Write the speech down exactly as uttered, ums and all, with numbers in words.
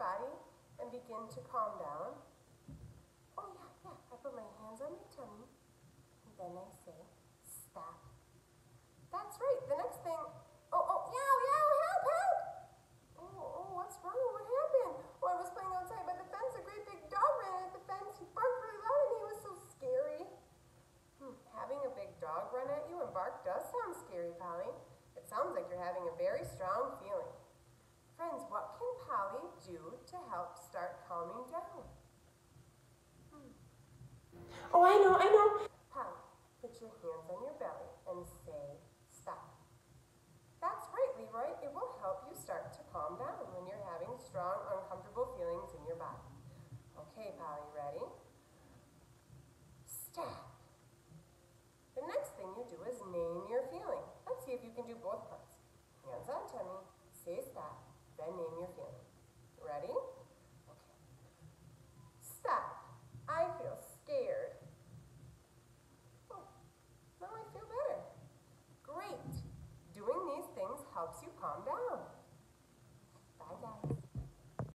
body and begin to calm down? Oh yeah, yeah, I put my hands on my tummy, and then I say, stop. That's right, the next thing, oh, oh, yow, yow, help, help! Oh, oh, what's wrong, what happened? Oh, I was playing outside by the fence, a great big dog ran at the fence, he barked really loud and he was so scary. Hmm, having a big dog run at you and bark does sound scary, Polly. It sounds like you're having a very strong feeling. Friends, what can Polly do to help start calming down? Hmm. Oh, I know, I know. Polly, put your hands on your belly and say, stop. That's right, Leroy. It will help you start to calm down when you're having strong, uncomfortable feelings in your body. Okay, Polly, ready? Stop. The next thing you do is name your feeling. Let's see if you can do both parts. Hands on tummy, say stop, then name your feeling.